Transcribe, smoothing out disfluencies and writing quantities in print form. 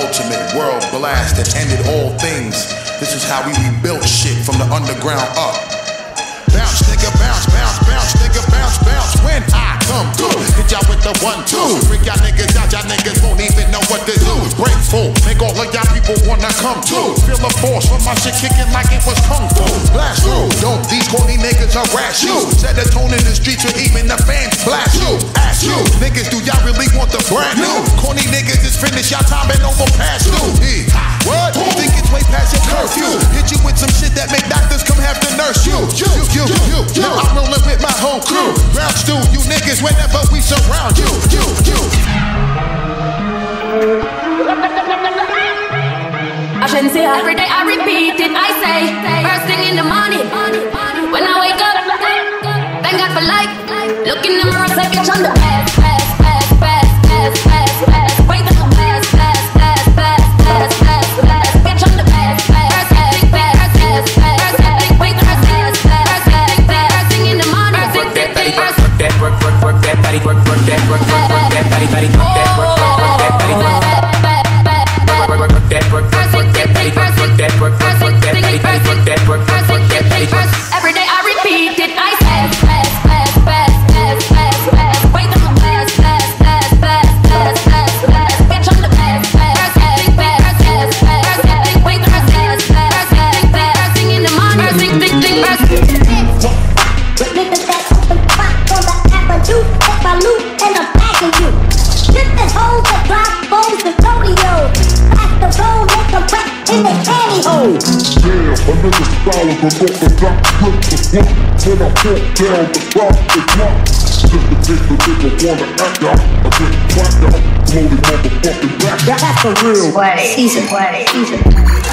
ultimate world blast that ended all things. This is how we rebuilt shit from the underground up. Bounce, nigga, bounce, bounce, bounce, nigga, bounce, bounce. When I come through, hit y'all with the 1-2. Freak y'all niggas out, y'all niggas won't even know what to do. Grateful, make all of y'all people wanna come too. Feel the force from my shit kicking like it was kung fu. Blast through, don't these corny niggas harass you. Set the tone in the streets or even the fans blast you. Ask you, niggas, do y'all really want the brand new? Corny niggas just finished y'all time and over past due. What? Think it's way past your curfew. Hit you with some shit that make doctors come have to nurse you. Now I'm rolling with my whole crew. Ground stew, you niggas whenever we surround you. I shouldn't say every day I repeat it. I say first thing in the morning when I wake up, thank God for life. Look in the mirror, say bitch on the pass. Wait till the pass. Bitch on the pass. Wait till the pass. First thing in the morning. Work that body, work that body, work that body, work that body, work that body, work that body, work that body. Every day I repeat it. I pass. Wait till the pass. Bitch on the pass. Wait till the pass. First thing in the morning. Niggas that open spot on the avenue, take my loot and I'm packing you. Shifting hoes that drop bones and rodeo. Pack the roll, make them wet in their pantyhose. Damn, a nigga's solid, but don't the drop flip the flip. When I walk down, the drop is not. Just to make the nigga wanna act out, I just clap out, loaded motherfucking back. That's for real. Sweaty. Season.